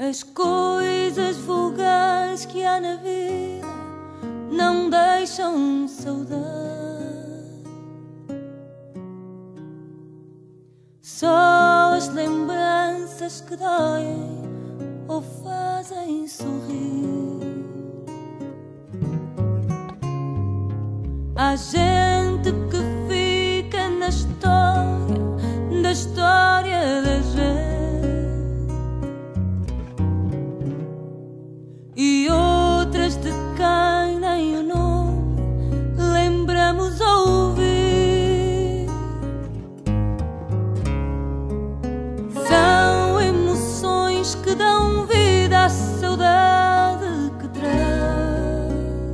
As coisas vulgares que há na vida não deixam saudade. Só as lembranças que doem ou fazem sorrir. Há gente que fica na história da história da gente, e outras de quem nem o nome lembramos ouvir. São emoções que dão vida à saudade que traz,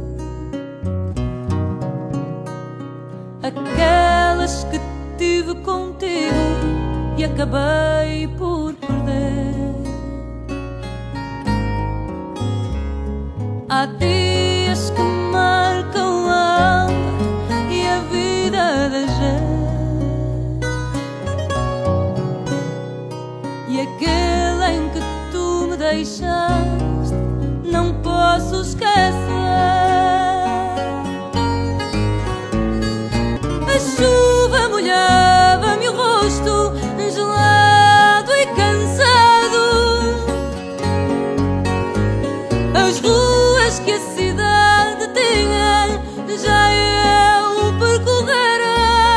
aquelas que tive contigo e acabei por perder. Há dias que marcam a alma e a vida da gente, e aquele em que tu me deixaste não posso esquecer. A chuva molhava-me o rosto, gelado e cansado. As ruas que a cidade tinha já eu percorrera.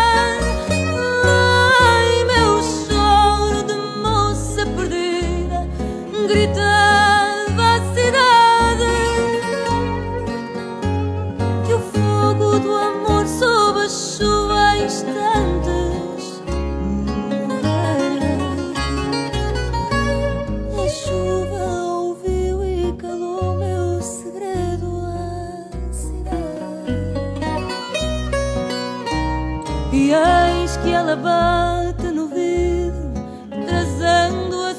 Ai, meu choro de moça perdida gritava à cidade que o fogo do amor sob a chuva em instantes morrera. A chuva ouviu e calou meu segredo à cidade, e eis que ela bate no vidro trazendo a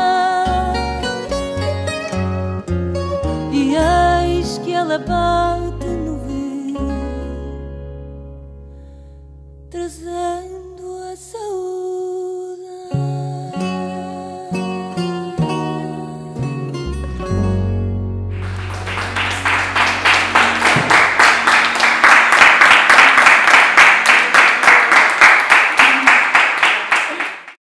saudade, e eis que ela bate